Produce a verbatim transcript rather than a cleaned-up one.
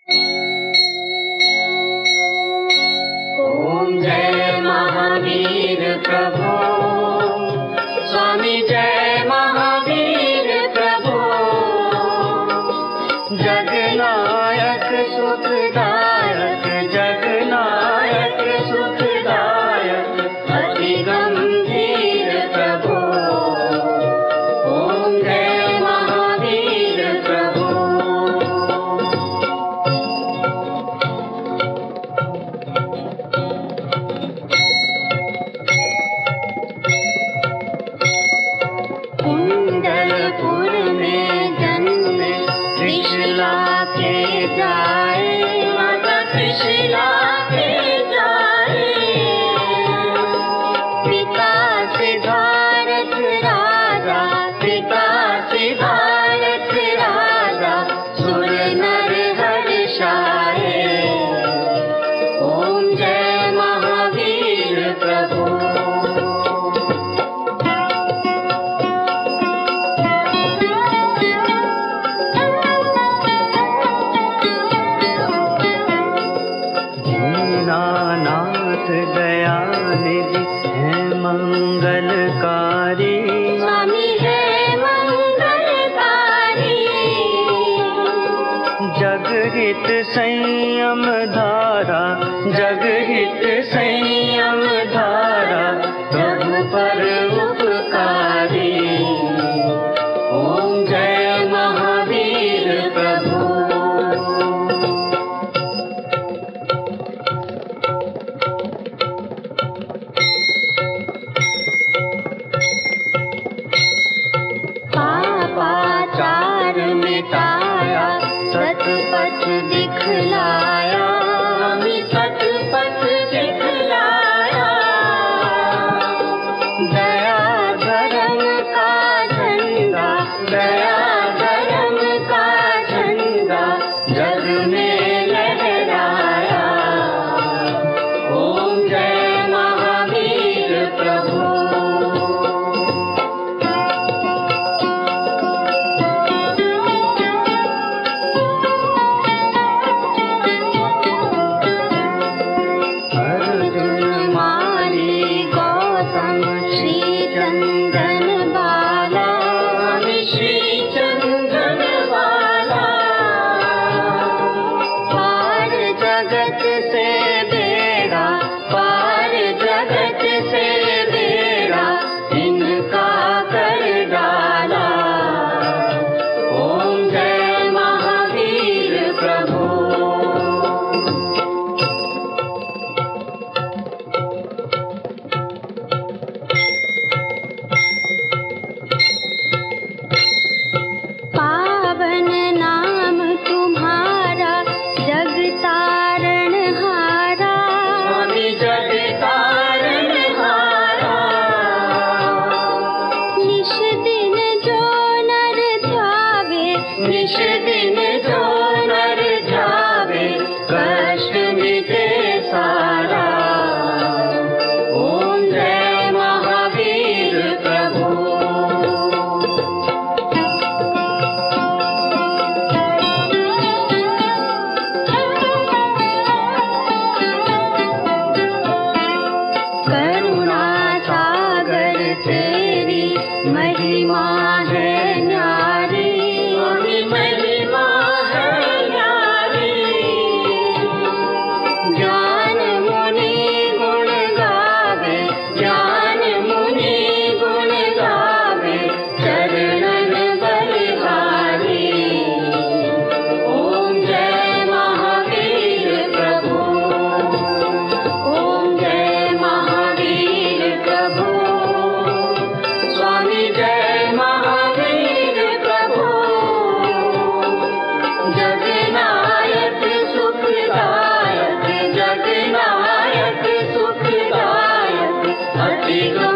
ओम जय महावीर प्रभु, स्वामी जय महावीर प्रभु, जगनायक सुखदायक, जगनायक सुखदायक, अति गंभीर प्रभु। ओम जय महावीर प्रभु। कुंडलपुर में जन्म त्रिशला के जाए, माता त्रिशला के जाए, पिता सिद्धार्थ राजा, पिता सिद्धार्थ राजा, सुर नर हर्षाए। ओम जय महावीर प्रभु। दयानिधि है मंगलकारी, स्वामी है मंगलकारी, जगहित संयम धारा, जगहित संयम धारा, प्रभु पर उपकारी। ओम जय महावीर प्रभु। मिटाया सतपथ दिखलाया, हमें सतपथ दिखलाया, दया धर्म का झंडा, दया धर्म का झंडा जग में लहराया। ओम जय महावीर प्रभु। जगनायक सुखदायक, अति